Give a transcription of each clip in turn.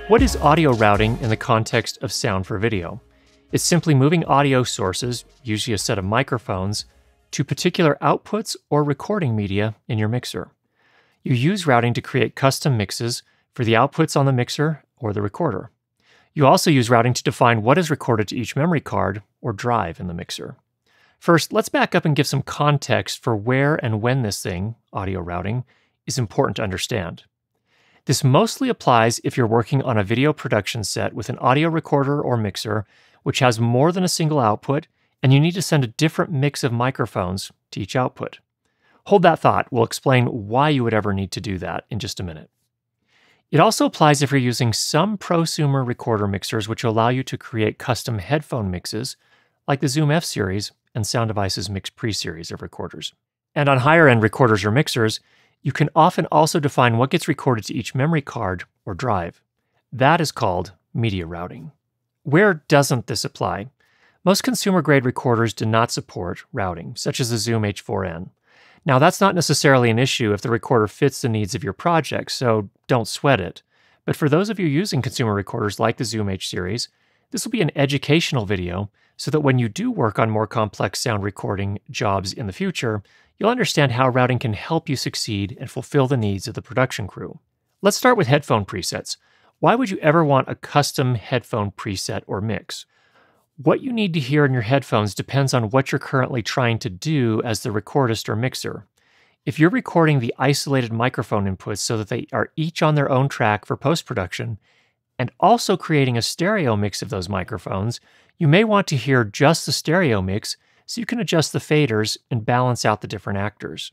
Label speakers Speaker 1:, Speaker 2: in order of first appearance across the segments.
Speaker 1: What is audio routing in the context of sound for video? It's simply moving audio sources, usually a set of microphones, to particular outputs or recording media in your mixer. You use routing to create custom mixes for the outputs on the mixer or the recorder. You also use routing to define what is recorded to each memory card or drive in the mixer. First, let's back up and give some context for where and when this thing, audio routing, is important to understand. This mostly applies if you're working on a video production set with an audio recorder or mixer which has more than a single output, and you need to send a different mix of microphones to each output. Hold that thought. We'll explain why you would ever need to do that in just a minute. It also applies if you're using some prosumer recorder mixers which allow you to create custom headphone mixes, like the Zoom F-Series and Sound Devices Mix Pre series of recorders. And on higher-end recorders or mixers, you can often also define what gets recorded to each memory card or drive. That is called media routing. Where doesn't this apply? Most consumer-grade recorders do not support routing, such as the Zoom H4n. Now, that's not necessarily an issue if the recorder fits the needs of your project, so don't sweat it. But for those of you using consumer recorders like the Zoom H-Series, this will be an educational video so that when you do work on more complex sound recording jobs in the future, you'll understand how routing can help you succeed and fulfill the needs of the production crew. Let's start with headphone presets. Why would you ever want a custom headphone preset or mix? What you need to hear in your headphones depends on what you're currently trying to do as the recordist or mixer. If you're recording the isolated microphone inputs so that they are each on their own track for post-production, and also creating a stereo mix of those microphones, you may want to hear just the stereo mix so you can adjust the faders and balance out the different actors.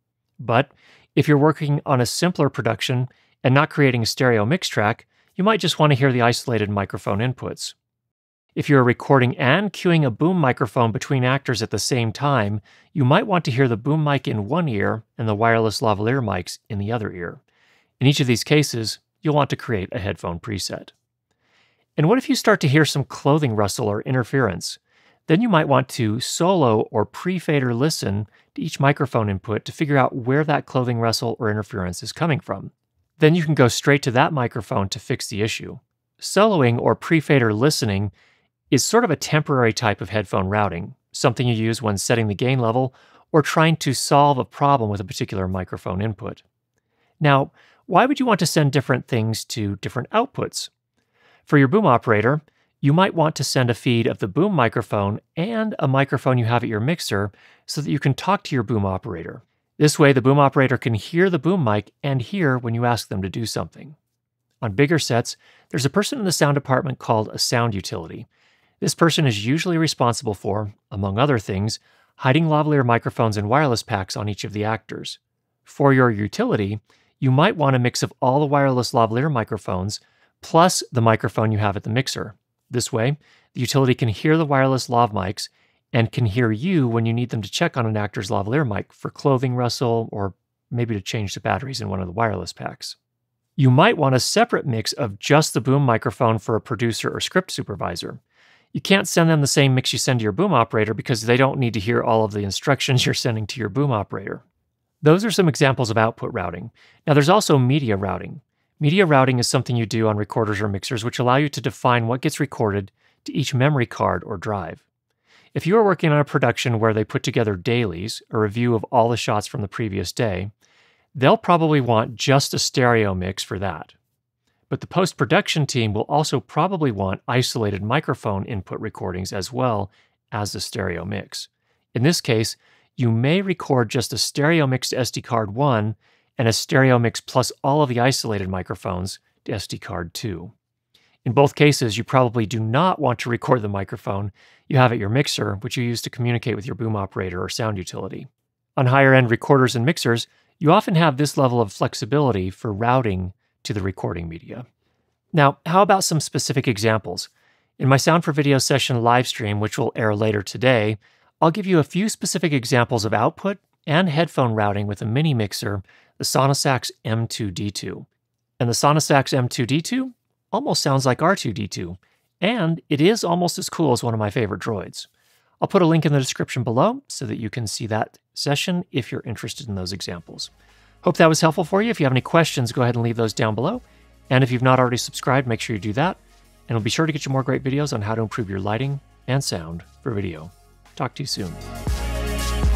Speaker 1: But if you're working on a simpler production and not creating a stereo mix track, you might just want to hear the isolated microphone inputs. If you're recording and cueing a boom microphone between actors at the same time, you might want to hear the boom mic in one ear and the wireless lavalier mics in the other ear. In each of these cases, you'll want to create a headphone preset. And what if you start to hear some clothing rustle or interference? Then you might want to solo or pre-fader listen to each microphone input to figure out where that clothing rustle or interference is coming from. Then you can go straight to that microphone to fix the issue. Soloing or pre-fader listening is sort of a temporary type of headphone routing, something you use when setting the gain level or trying to solve a problem with a particular microphone input. Now, why would you want to send different things to different outputs? For your boom operator, you might want to send a feed of the boom microphone and a microphone you have at your mixer so that you can talk to your boom operator. This way, the boom operator can hear the boom mic and hear when you ask them to do something. On bigger sets, there's a person in the sound department called a sound utility. This person is usually responsible for, among other things, hiding lavalier microphones and wireless packs on each of the actors. For your utility, you might want a mix of all the wireless lavalier microphones plus the microphone you have at the mixer. This way, the utility can hear the wireless lav mics and can hear you when you need them to check on an actor's lavalier mic for clothing rustle or maybe to change the batteries in one of the wireless packs. You might want a separate mix of just the boom microphone for a producer or script supervisor. You can't send them the same mix you send to your boom operator because they don't need to hear all of the instructions you're sending to your boom operator. Those are some examples of output routing. Now there's also media routing. Media routing is something you do on recorders or mixers which allow you to define what gets recorded to each memory card or drive. If you are working on a production where they put together dailies, a review of all the shots from the previous day, they'll probably want just a stereo mix for that. But the post-production team will also probably want isolated microphone input recordings as well as the stereo mix. In this case, you may record just a stereo mix to SD card 1 and a stereo mix plus all of the isolated microphones to SD card 2. In both cases, you probably do not want to record the microphone you have at your mixer, which you use to communicate with your boom operator or sound utility. On higher-end recorders and mixers, you often have this level of flexibility for routing to the recording media. Now, how about some specific examples? In my Sound for Video session live stream, which will air later today, I'll give you a few specific examples of output and headphone routing with a mini mixer, the Sonosax M2D2. And the Sonosax M2D2 almost sounds like R2D2, and it is almost as cool as one of my favorite droids. I'll put a link in the description below so that you can see that session if you're interested in those examples. Hope that was helpful for you. If you have any questions, go ahead and leave those down below, And if you've not already subscribed, make sure you do that. And we'll be sure to get you more great videos on how to improve your lighting and sound for video. Talk to you soon.